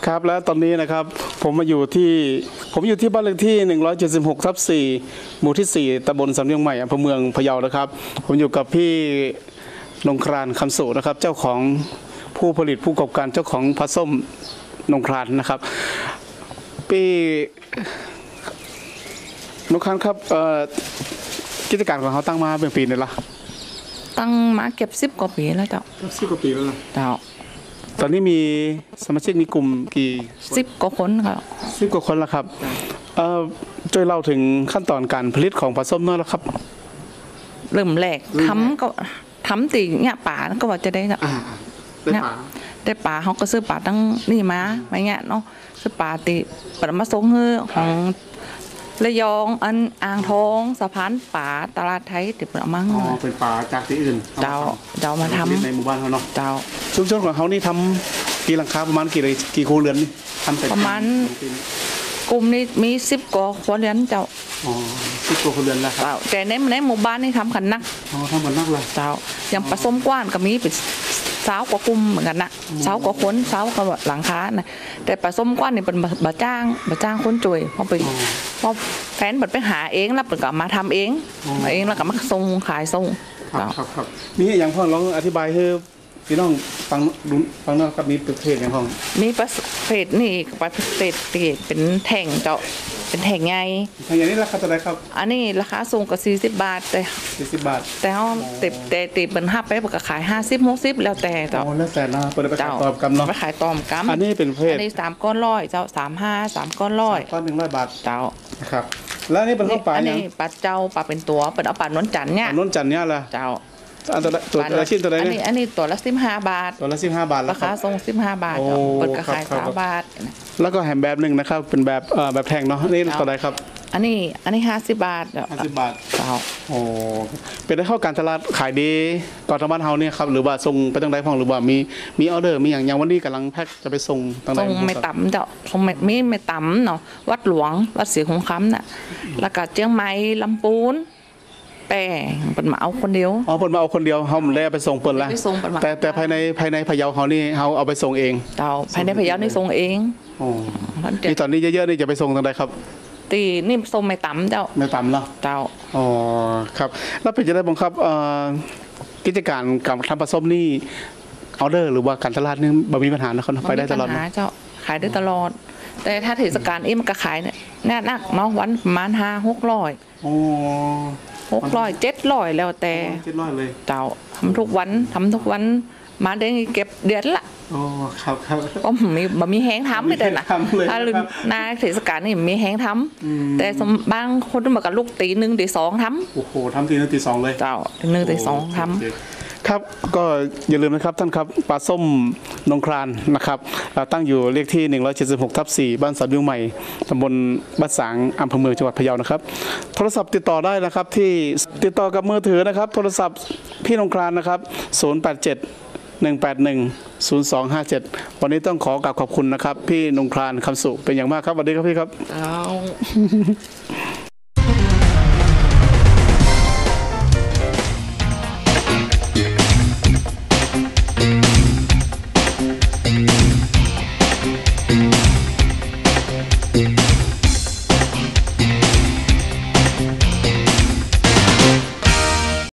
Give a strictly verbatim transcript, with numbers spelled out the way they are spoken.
ครับแล้วตอนนี้นะครับผมมาอยู่ที่ผมอยู่ที่บ้านเลขที่หนึ่งร้อยเจ็ดสิบหกทับสี่หมู่ที่สี่ตำบลสำเนียงใหม่อำเภอเมืองพะเยานะครับผมอยู่กับพี่นงครานคำสุนะครับเจ้าของผู้ผลิตผู้ประกอบการเจ้าของปลาส้มนงครานนะครับพี่นงครานครับกิจการของเขาตั้งมาเป็นปีนี่ละตั้งมาเก็บสิบกว่าปีแล้วเจ้าสิบกว่าปีแล้วนะเจ้าตอนนี้มีสมาชิกมีกลุ่มกี่สิบกว่าคนครับสิบกว่าคนแล้วครับช่วยเล่าถึงขั้นตอนการผลิตของปลาส้มน้อยแล้วครับเริ่มแรกทำก็ทำตีเนี่ยป่าก็ว่าจะได้เนาะได้ป่าได้ป่าเขาก็ซื้อป่าตั้งนี่มาไม่เงี้ยเนาะซื้อป่าตีปรมาสงเฮือของระยองอันอ่างทองสะพานป่าตลาดไทยติดประมังอ๋อเป็นป่าจากที่อื่นเจ้าเจ้ามาทำในหมู่บ้านเขาเนาะเจ้าชุมชนของเขานี่ทำกี่หลังคาประมาณกี่กี่ครัวเรือนนี่ทำประมาณกลุ่มนี้มีสิบกว่าครัวเรือนเจ้าอ๋อสิบกว่าครัวเรือนแล้วครับแต่ในในหมู่บ้านนี่ทำกันนักอ๋อทำกันนักเลยเจ้าอย่างผสมกว้านก็มีเป็นสาวกว่ากลุ่มเหมือนกันนะสาวกว่าคนสาวกับหลังคานะแต่ผสมกว้านนี่เป็นบะจ้างบะจ้างคนจุยเพราะไปเพราะแฟนเปิดไปหาเองแล้วเปิดก็มาทำเองมาเองแล้วก็มาส่งขายส่งครับครับครับนี่อย่างพ่อลองอธิบายให้พี่น้องฟังดูฟังนอกกับมีประเภทอย่างของมีประเภทนี่ประเภทตีเป็นแท่งเจาะเป็นแท่งไงแท่งอย่างนี้ราคาเท่าไหร่ครับอันนี้ราคาส่งก็สี่สิบบาทแต่สี่สิบบาทแต่เขาติดแต่ติดเป็นห้าไปก็ขายห้าสิบหกสิบแล้วแต่เจ้าแล้วแต่นะเปิดไปขายตอมกำเนาะไปขายตอมกำอันนี้เป็นเพศอันนี้สามก้อนร้อยเจ้าสามห้าสามก้อนร้อยก้อนหนึ่งร้อยบาทเจ้าครับแล้วนี่เป็นข้าวปลาอันนี้ปลาเจ้าปลาเป็นตัวเป็นเอาปลานวลจันทร์เนี่ยนวลจันทร์เนี่ยแหละเจ้าอันตัวตัวละชิ้นตัวไหนเนี่ยอันนี้ตัวละสิบห้าบาทตัวละสิบห้าบาทราคาส่งสิบห้าบาทเปิดกระขายสามบาทแล้วก็แฮมแบบหนึ่งนะครับเป็นแบบเอ่อแบบแท่งเนาะนี่ตัวไหนครับอันนี้อันนี้ห้าสิบบาทห้าสิบบาทเจ้าโอ้เป็นได้เข้าการตลาดขายดีก่อนทางบ้านเฮาเนี่ยครับหรือว่าส่งไปทางใดพ่องหรือว่ามีมีออเดอร์มีอย่างอย่างวันนี้กำลังแพ็คจะไปส่งทางใดส่งไม่ต่ำเจ้าส่งไม่มีไม่ต่ำเนาะวัดหลวงวัดศรีหงคำน่ะแล้วก็เชียงใหม่ลำพูนแต่เปิดมาเอาคนเดียวอ๋อเปิดมาเอาคนเดียวเฮาไม่ได้ไปส่งเปิดละแต่แต่ภายในภายในพะเยาเขานี่เฮาเอาไปส่งเองเจ้าภายในพะเยานี่ส่งเองอ๋อนี่ตอนนี้เยอะๆนี่จะไปส่งทางใดครับตีนี่ส่งไม่ต่ำเจ้าไม่ต่ำเนาะเจ้าอ๋อครับแล้วเป็นจะได้บังคับกิจการกับทำผสมนี่ออเดอร์หรือว่าการตลาดนี่บ่มีปัญหานะเขาไปได้ตลอดเจ้าขายได้ตลอดแต่ถ้าเทศกาลเอ็มก็ขายเนี่ยแน่นักเนาะวันประมาณห้าหกร้อยอ๋อหกร้อยเจ็ดร้อยแล้วแต่เจ็ดร้อยเลยเจ้าทำทุกวันทำทุกวันมาได้เก็บเดือนละอ๋อครับครับก็มีบะมีแห้งทำไม่ได้นะถ้าลืมนาเทศกาลนี่มีแห้งทำแต่บางคนต้องมากับลูกตีหนึ่งตีสองทำโอ้โหทำตีหนึ่งตีสองเลยเจ้าหนึ่งตีสองทำครับก็อย่าลืมนะครับท่านครับปลาส้มนงครานนะครับตั้งอยู่เลขที่หนึ่งร้อยเจ็ดสิบหกทับสี่บ้านสันวิวใหม่ตำบลบ้านสางอำเภอเมืองจังหวัดพะเยานะครับโทรศัพท์ติดต่อได้นะครับที่ติดต่อกับมือถือนะครับโทรศัพท์พี่นงครานนะครับศูนย์ แปด เจ็ด หนึ่ง แปด หนึ่ง ศูนย์ สอง ห้า เจ็ดวันนี้ต้องขอกราบขอบคุณนะครับพี่นงครานคำสุเป็นอย่างมากครับสวัสดีครับพี่ครับ